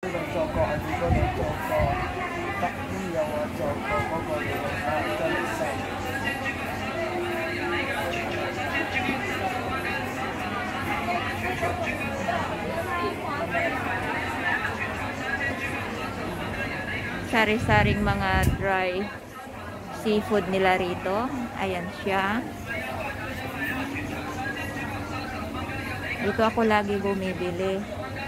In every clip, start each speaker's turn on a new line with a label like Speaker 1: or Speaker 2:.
Speaker 1: 做過喺嗰度做過，北邊有我做過嗰個嚟啊，真係細。
Speaker 2: Sari-saring mga dry seafood nila rito. Ayan siya. Dito ako lagi bumibili.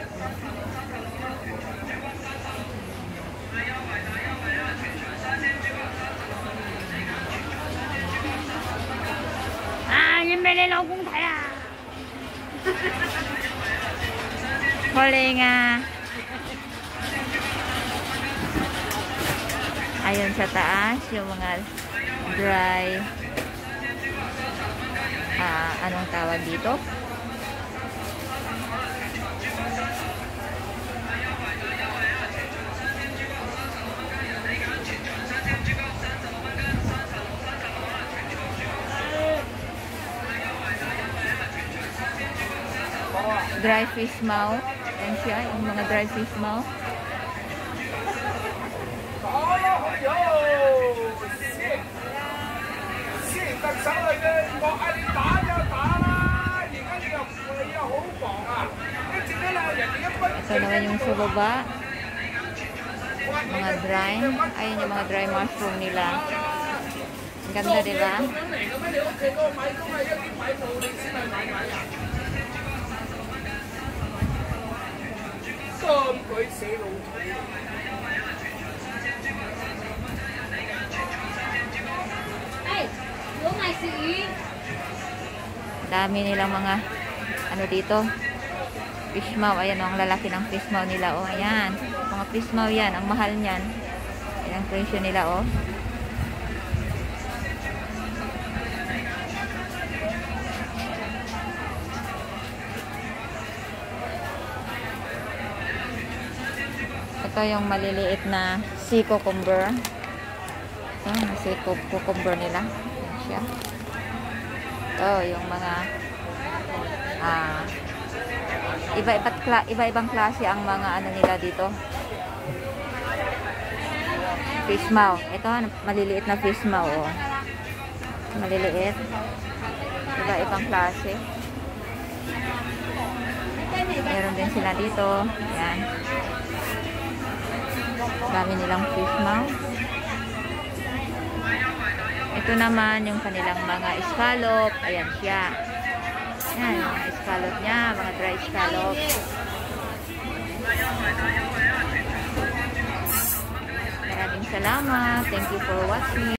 Speaker 2: Holinga. Ayun sa taas yung mga dry anong tawag dito? Dry fish maw. Ayan siya, yung mga dry fish maw. Ito naman yung sa baba. Mga dry. Ayun yung mga dry mushroom nila. Ang ganda, diba? Dami nilang mga ano dito, fish maw. Ayan ang lalaki ng fish maw nila. Oh, ayan, mga fish maw yan, ang mahal niyan. Ayan ang presyo nila. Oh, ito yung maliliit na sea cucumber. Ayan, sea cucumber nila. Ayan siya. Ito yung mga iba-ibang klase ang mga ano nila dito. Fish maw. Ito, maliliit na fish maw. Oh. Maliliit. Iba-ibang klase. Meron din sila dito. Ayan. Dami nilang fish maw. Ito naman yung kanilang mga scallop. Ayan siya. Ayan, mga scallop niya. Mga dry scallop. Maraming salamat. Thank you for watching.